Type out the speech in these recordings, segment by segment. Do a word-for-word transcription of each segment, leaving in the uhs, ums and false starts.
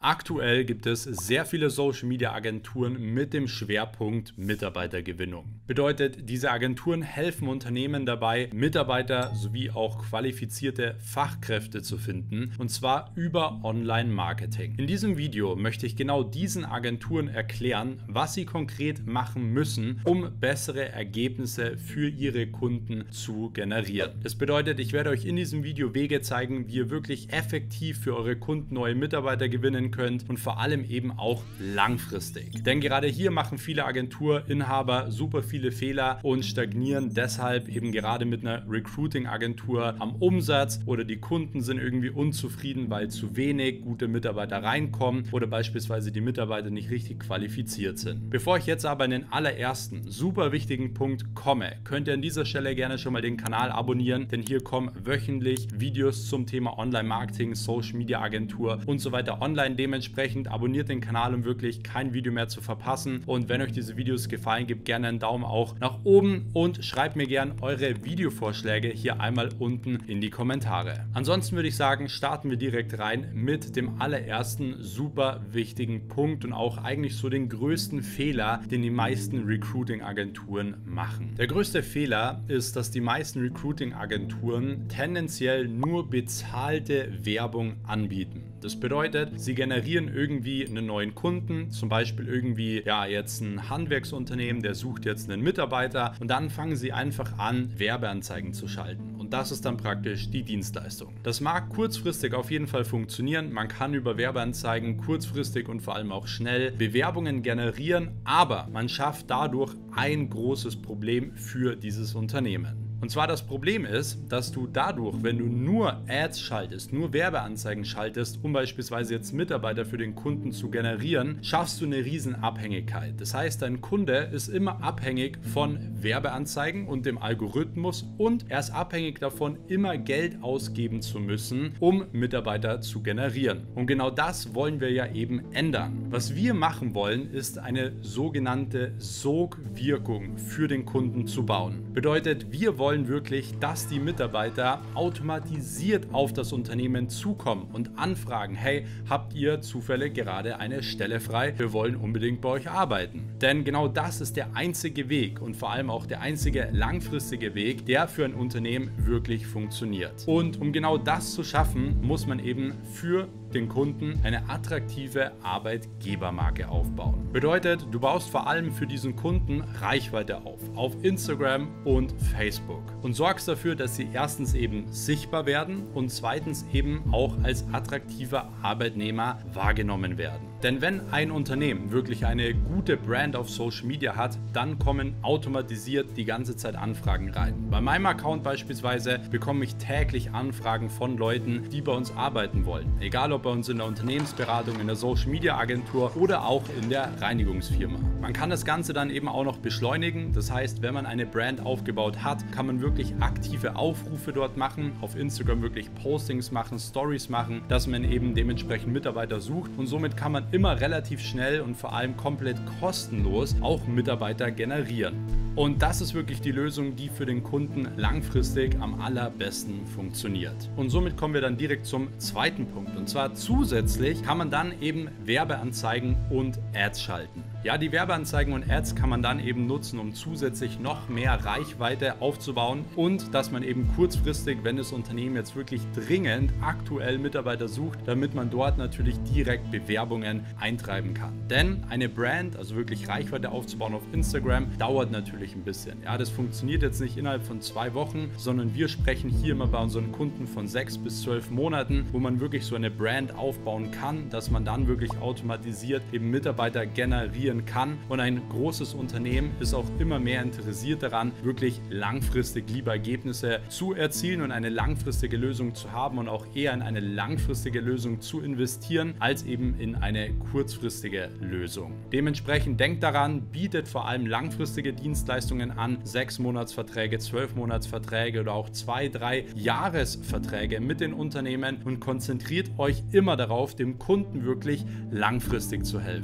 Aktuell gibt es sehr viele Social Media Agenturen mit dem Schwerpunkt Mitarbeitergewinnung. Bedeutet, diese Agenturen helfen Unternehmen dabei, Mitarbeiter sowie auch qualifizierte Fachkräfte zu finden, und zwar über Online-Marketing. In diesem Video möchte ich genau diesen Agenturen erklären, was sie konkret machen müssen, um bessere Ergebnisse für ihre Kunden zu generieren. Das bedeutet, ich werde euch in diesem Video Wege zeigen, wie ihr wirklich effektiv für eure Kunden neue Mitarbeiter gewinnen könnt und vor allem eben auch langfristig. Denn gerade hier machen viele Agenturinhaber super viele Fehler und stagnieren deshalb eben gerade mit einer Recruiting-Agentur am Umsatz, oder die Kunden sind irgendwie unzufrieden, weil zu wenig gute Mitarbeiter reinkommen oder beispielsweise die Mitarbeiter nicht richtig qualifiziert sind. Bevor ich jetzt aber in den allerersten super wichtigen Punkt komme, könnt ihr an dieser Stelle gerne schon mal den Kanal abonnieren, denn hier kommen wöchentlich Videos zum Thema Online-Marketing, Social-Media-Agentur und so weiter online. Dementsprechend abonniert den Kanal, um wirklich kein Video mehr zu verpassen. Und wenn euch diese Videos gefallen, gebt gerne einen Daumen auch nach oben und schreibt mir gerne eure Videovorschläge hier einmal unten in die Kommentare. Ansonsten würde ich sagen, starten wir direkt rein mit dem allerersten super wichtigen Punkt und auch eigentlich so den größten Fehler, den die meisten Recruiting-Agenturen machen. Der größte Fehler ist, dass die meisten Recruiting-Agenturen tendenziell nur bezahlte Werbung anbieten. Das bedeutet, sie generieren irgendwie einen neuen Kunden, zum Beispiel irgendwie, ja, jetzt ein Handwerksunternehmen, der sucht jetzt einen Mitarbeiter, und dann fangen sie einfach an, Werbeanzeigen zu schalten. Und das ist dann praktisch die Dienstleistung. Das mag kurzfristig auf jeden Fall funktionieren. Man kann über Werbeanzeigen kurzfristig und vor allem auch schnell Bewerbungen generieren, aber man schafft dadurch ein großes Problem für dieses Unternehmen. Und zwar das Problem ist, dass du dadurch, wenn du nur Ads schaltest, nur Werbeanzeigen schaltest, um beispielsweise jetzt Mitarbeiter für den Kunden zu generieren, schaffst du eine riesen Abhängigkeit. Das heißt, dein Kunde ist immer abhängig von Werbeanzeigen und dem Algorithmus, und er ist abhängig davon, immer Geld ausgeben zu müssen, um Mitarbeiter zu generieren. Und genau das wollen wir ja eben ändern. Was wir machen wollen, ist eine sogenannte Sogwirkung für den Kunden zu bauen. Bedeutet, wir wollen wirklich, dass die Mitarbeiter automatisiert auf das Unternehmen zukommen und anfragen: Hey, habt ihr zufällig gerade eine Stelle frei? Wir wollen unbedingt bei euch arbeiten. Denn genau das ist der einzige Weg und vor allem auch der einzige langfristige Weg, der für ein Unternehmen wirklich funktioniert. Und um genau das zu schaffen, muss man eben für den Kunden eine attraktive Arbeitgebermarke aufbauen. Bedeutet, du baust vor allem für diesen Kunden Reichweite auf, auf Instagram und Facebook, und sorgst dafür, dass sie erstens eben sichtbar werden und zweitens eben auch als attraktiver Arbeitnehmer wahrgenommen werden. Denn wenn ein Unternehmen wirklich eine gute Brand auf Social Media hat, dann kommen automatisiert die ganze Zeit Anfragen rein. Bei meinem Account beispielsweise bekomme ich täglich Anfragen von Leuten, die bei uns arbeiten wollen. Egal ob bei uns in der Unternehmensberatung, in der Social Media Agentur oder auch in der Reinigungsfirma. Man kann das Ganze dann eben auch noch beschleunigen. Das heißt, wenn man eine Brand aufgebaut hat, kann man wirklich aktive Aufrufe dort machen, auf Instagram wirklich Postings machen, Stories machen, dass man eben dementsprechend Mitarbeiter sucht, und somit kann man immer relativ schnell und vor allem komplett kostenlos auch Mitarbeiter generieren. Und das ist wirklich die Lösung, die für den Kunden langfristig am allerbesten funktioniert. Und somit kommen wir dann direkt zum zweiten Punkt. Und zwar zusätzlich kann man dann eben Werbeanzeigen und Ads schalten. Ja, die Werbeanzeigen und Ads kann man dann eben nutzen, um zusätzlich noch mehr Reichweite aufzubauen, und dass man eben kurzfristig, wenn das Unternehmen jetzt wirklich dringend aktuell Mitarbeiter sucht, damit man dort natürlich direkt Bewerbungen eintreiben kann. Denn eine Brand, also wirklich Reichweite aufzubauen auf Instagram, dauert natürlich ein bisschen. Ja, das funktioniert jetzt nicht innerhalb von zwei Wochen, sondern wir sprechen hier immer bei unseren Kunden von sechs bis zwölf Monaten, wo man wirklich so eine Brand aufbauen kann, dass man dann wirklich automatisiert eben Mitarbeiter generieren kann. Und ein großes Unternehmen ist auch immer mehr interessiert daran, wirklich langfristig lieber Ergebnisse zu erzielen und eine langfristige Lösung zu haben und auch eher in eine langfristige Lösung zu investieren, als eben in eine kurzfristige Lösung. Dementsprechend denkt daran, bietet vor allem langfristige Dienstleistungen an, sechs Monatsverträge, zwölf Monatsverträge oder auch zwei, drei Jahresverträge mit den Unternehmen, und konzentriert euch immer darauf, dem Kunden wirklich langfristig zu helfen.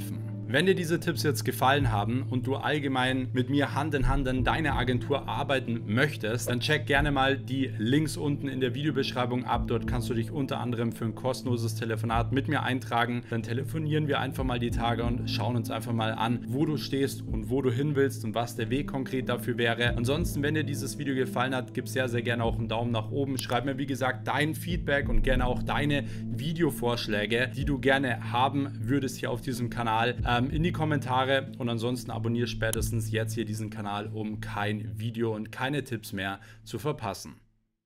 Wenn dir diese Tipps jetzt gefallen haben und du allgemein mit mir Hand in Hand an deiner Agentur arbeiten möchtest, dann check gerne mal die Links unten in der Videobeschreibung ab. Dort kannst du dich unter anderem für ein kostenloses Telefonat mit mir eintragen. Dann telefonieren wir einfach mal die Tage und schauen uns einfach mal an, wo du stehst und wo du hin willst und was der Weg konkret dafür wäre. Ansonsten, wenn dir dieses Video gefallen hat, gib sehr, sehr gerne auch einen Daumen nach oben. Schreib mir, wie gesagt, dein Feedback und gerne auch deine Videovorschläge, die du gerne haben würdest hier auf diesem Kanal, ähm, in die Kommentare. Und ansonsten abonniere spätestens jetzt hier diesen Kanal, um kein Video und keine Tipps mehr zu verpassen.